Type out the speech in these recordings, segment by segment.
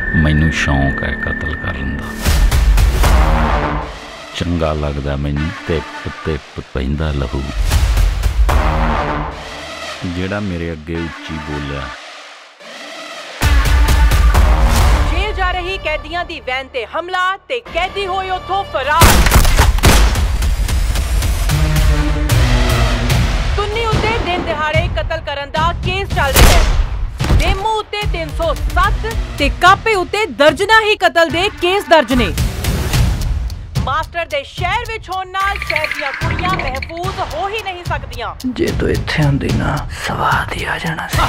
मैनू शौक है कतल करन दा, चंगा लगदा मैनू तिप तिप पैंदा लहू। जेड़ा मेरे अगे उच्ची बोलिया। जेल जा रही कैदियां दी वैन ते हमला ते कैदी होए उथों फरार। तुन्नी उत्ते दिन दिहाड़े कतल करन दा केस चल रहा है। डेमू उत्ते 307 ते कापे उत्ते दर्जना ही कतल दे केस दर्ज ने। मास्टर दे शहर विच होण नाल शहर दीयां कुड़ियां महफूज हो ही नहीं सकदियां। जे तो इत्थे आंदी ना स्वाद ही आ जाना सी।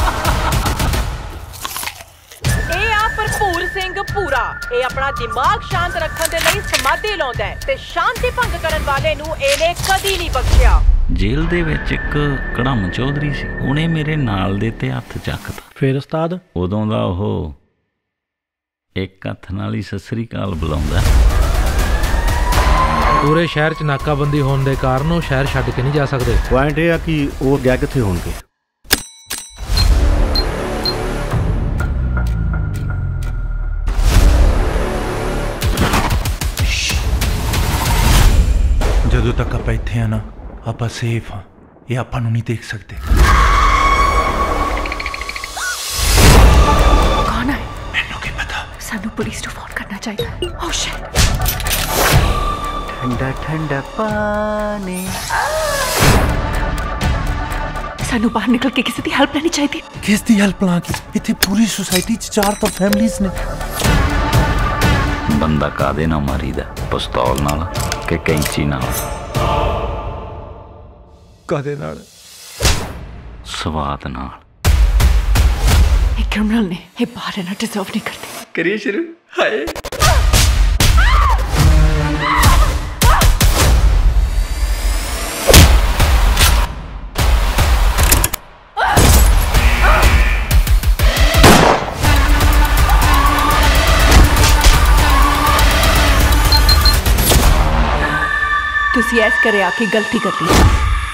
ए आ भरपूर सिंह पूरा ए अपना दिमाग शांत रखने दे लई समाधि लाउंदा है ते शांति भंग करन वाले नू एने कदी नहीं बख्शिया। जेल दे विच एक कड़म चौधरी सी, उहने मेरे नाल दे ते हत्थ चकता। फिर उस्ताद उदों दा ओह एक हत्थ नाल ही सत श्री अकाल बुलाउंदा। पूरे शहर च नाकाबंदी होने के कारण वो शहर छड्ड के नहीं जा सकते। पॉइंट यह है कि वो गया कित्थे होणगे। जदों तक आप इत्थे हैं ना आप सेफ हाँ, ये आपां नूं नहीं देख सकते। कौन है? मैनू की पता। सानू पुलिस को फोन करना चाहिए। Oh shit. ठंडा ठंडा पानी। सानू बाहर निकल के किसी की हेल्प लेनी चाहिए। किस दी हेल्प लागी? इत्थे पूरी सोसाइटी च 4 तो फैमिलीज ने। बंदा कादे ना मारीदा, पिस्तौल नाल के कैंची नाल? कादे नाल? स्वाद नाल। एक क्रिमिनल ने ये बाहर रहना डिजर्व नहीं करते। करिए शुरू। हाय तुसी ऐस करे आके गलती कर दी।